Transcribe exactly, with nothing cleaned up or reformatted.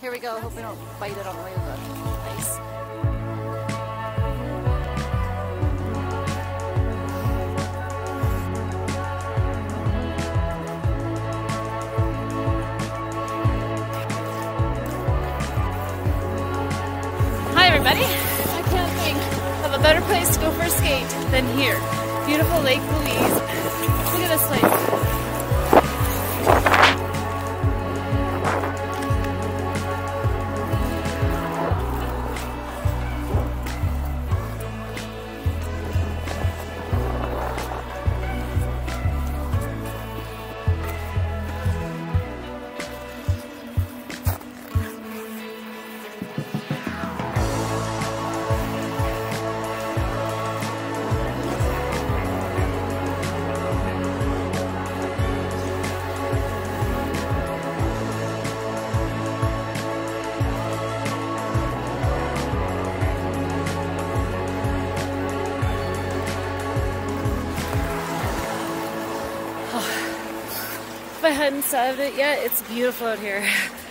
Here we go. Hope we don't bite it on the way to the ice. Hi everybody. I can't think of a better place to go for a skate than here. Beautiful Lake Louise. Look at this place. If I hadn't said it yet, it's beautiful out here.